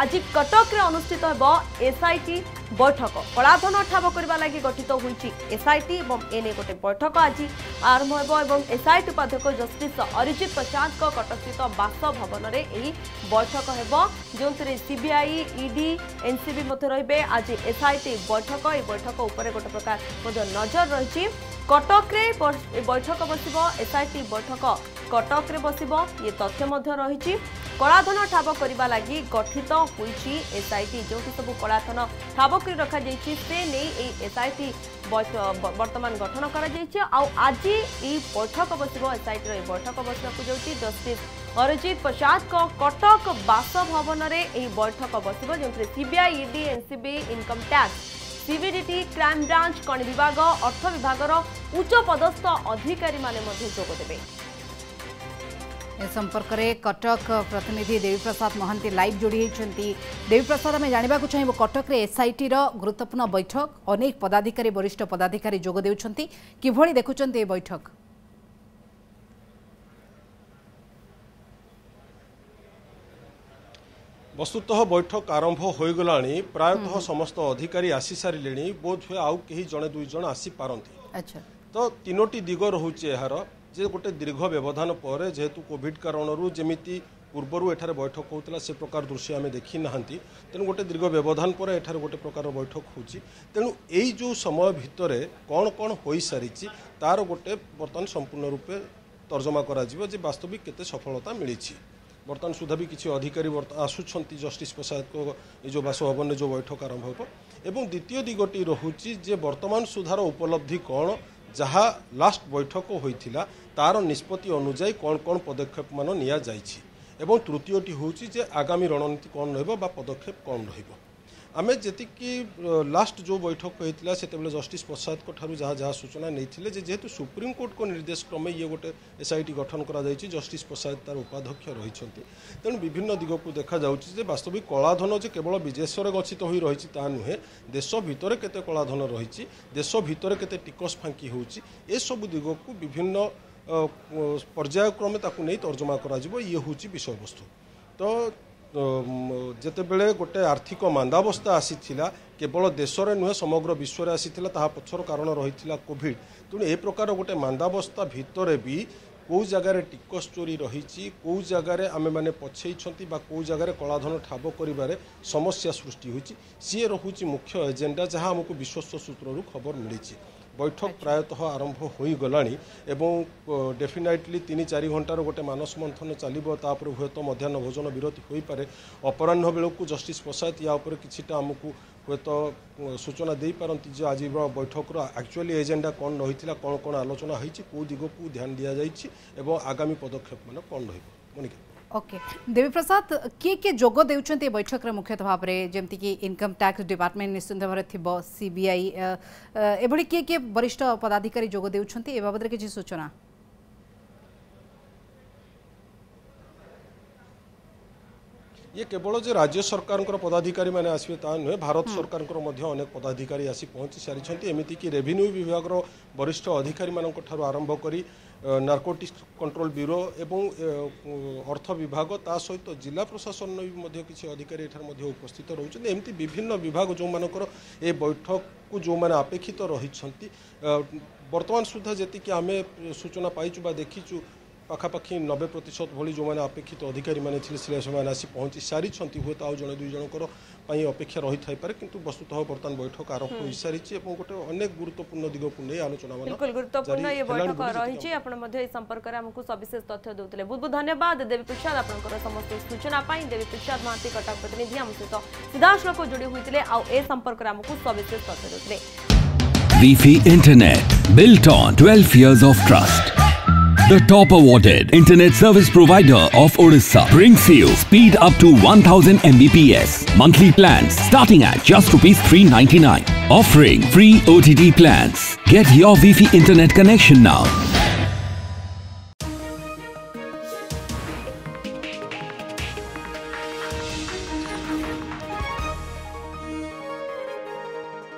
आज कटक रे अनुष्ठित हेबो एसआईटी बैठक कलाधन ठाब करबा लागि गठित होईची एसआईटी एवं एने गोटे बैठक आज आरंभ हेबो एवं एसआईटी उपाध्यक्ष जस्टिस अरिजित प्रसाद को कटक स्थित बासभवन रे एही बैठक हेबो जोंतरे सीबीआई ईडी एनसीबी मध्य रहिबे आज एसआईटी बैठक ए बैठक ऊपर गोटे प्रकार मध्य नजर रहिची कटक रे बैठक बसिबो एसआईटी बैठक कटक रे बसिबो ये तथ्य मध्य रहिची कलाधन ठाब करबा लागि गठित होईची एसआईटी जो सब कलाधन ठाब कर रखा जाइछि से नै ए एसआईटी वर्तमान गठन करा जाइछि आ आज ई बैठक बसिबो एसआईटी रे बैठक बसବାକୁ जाउछि जस्टिस अरिजित प्रसाद को कटक बासभवन रे ए बैठक बसिबो जोंतरे CBI ED NCB income tax CBDT crime branch कण विभाग अर्थ विभाग उच्च पदस्थ अधिकारी माने मध्ये जोग देबे। ए संपर्क में कटक प्रतिनिधि देवी प्रसाद महांती लाइव जोड़ी होती। देवी प्रसाद आम जानवा चाहिए कटक रे एसआईटी गुरुत्वपूर्ण बैठक अनेक पदाधिकारी वरिष्ठ पदाधिकारी जोग देउछंती किभଳି देखुछंती ए बैठक। वस्तुतः बैठक आरंभ हो गलानी प्रायतः समस्त अधिकारी आसी सारे बोध हुए आउ कहीं जड़े दुई जन आसी पारंती। अच्छा तो तीनोटी दिग रहुचे यार जे गोटे दीर्घ व्यवधान पर जेहेतु कोविड कारणरू जमिति पूर्वर एठारे बैठक होता से प्रकार दृश्य आम देखी ना तेणु गोटे दीर्घ व्यवधान पर एठारे गोटे प्रकार बैठक होची तेणु यही जो समय भितर कौन कौन हो सारी तार गोटे बर्तमान संपूर्ण रूपे तर्जमा करा जिवो जे वास्तविक केते सफलता मिली। बर्तमान सुधा भी किसी अधिकारी आसुंच जस्टिस प्रसाद को जो बासभवन में जो बैठक आरंभ हो एवं द्वितीय दिगटी रोचे जे वर्तमान सुधार उपलब्धि कौन जहाँ लास्ट बैठक होइथिला तार निष्पत्ति अनुजाई कौन कौन पदक्षेप मान निया जाइछि एवं तृतीयटी होउछि जे आगामी रणनीति कौन रहबो बा पदक्षेप कौन रहिबो। आमे जेतिकी लास्ट जो बैठक होइथिला सेतेबेले जस्टिस प्रसाद को ठारू जहाँ जहाँ सूचना नैथिले जे जेहेतु सुप्रीम कोर्ट को निर्देश क्रमे ये गोटे एसआईटी गठन करा जाइछि जस्टिस प्रसाद तार उपाध्यक्ष रहिछंती तेणु विभिन्न दिग को देखा जाउछि जे वास्तविक कलाधन जे केवल विदेशरे गच्छित होई रहिछि ता नुहे देश भितर केते कलाधन रहिछि देश भितर केते टिकस फांकी होउछि ए सब दिग को विभिन्न पर्यायक्रमे ताकू नहीं तर्जमा करा जिवो ये होउछि विषय वस्तु। तो जेतेबेले गोटे आर्थिक मांदावस्था आसीथिला केवल देश में नुहे समग्र विश्व में आसीथिला ताहा पछर कारण रहिथिला कोविड तेणु ए प्रकार गोटे मांदावस्था भितर भी कौ जगार टिकस चोरी रही कौ जगार आमे माने पछेइछंती बा कौ जगार कलाधन ठाब करिबारे समस्या सृष्टि होइछि सी रहुछि मुख्य एजेंडा जहाँ हमको विश्वस्त सूत्ररू खबर मिली। बैठक प्रायतः आरंभ हो गलानी एवं डेफिनेटली 3-4 घंटार गोटे मानस मंथन चलो तापर हुए तो मध्याह्न भोजन विरति हो पारे अपराह्न बेलू जस्टिस प्रसाद या उपर किछिटा आमको हुए तो सूचना दे पारती जो आज बैठक एक्चुअली एजेंडा कौन रही कौन कौन आलोचना होती कौ दिग को ध्यान दि जाइए आगामी पदक्षेप मान कौन रही। ओके देवी प्रसाद किए जोग देउछंती बैठक रे मुख्यतः भाव में जमती कि इनकम टैक्स डिपार्टमेंट निश्चित भाव में सीबीआई एभली किए वरिष्ठ पदाधिकारी जोग देउछंती ए बाबद किसी सूचना। ये केवल जो राज्य सरकार पदाधिकारी माने आसवे ता नुहे भारत सरकार अनेक पदाधिकारी आसी पहुँची सारी एमती कि रेवेन्यू विभाग वरिष्ठ अधिकारी मानक ठारू आरंभ करी नार्कोटिक्स कंट्रोल ब्यूरो एवं अर्थ विभाग ता सहित जिला प्रशासन भी किसी अधिकारी एठार उपस्थित रोचते एमती विभिन्न विभाग जो मानकर ए बैठक को जो माने अपेक्षित रही वर्तमान सुधा जी आम सूचना पाइचु देखीचु पाखापाखि 90% भली जो मैंने अपेक्षित अधिकारी मैंने आसी पहुँची सारी हुए तो जड़े दुई जनकर अपेक्षा रही थाईपे किंतु वस्तुतः बर्तमान बैठक आरंभ हो सारी गोटे अनेक गुरुत्वपूर्ण दिग को नहीं आलोचना बिल्कुल गुरुत्वपूर्ण ये बैठक रही है संपर्क में आमको सविशेष तथ्य देते बहुत बहुत धन्यवाद देवी प्रसाद आपंकर समस्त सूचना देवी प्रसाद महांती कटक प्रतिनिधि आम सहित सीधासलख जोड़ी होते आ संपर्क में आमको सविशेष तथ्य देते। Wi-Fi Internet built on 12 years of trust. The top awarded internet service provider of Odisha brings you speed up to 1000 Mbps. Monthly plans starting at just ₹399. Offering free OTT plans. Get your Wi-Fi internet connection now.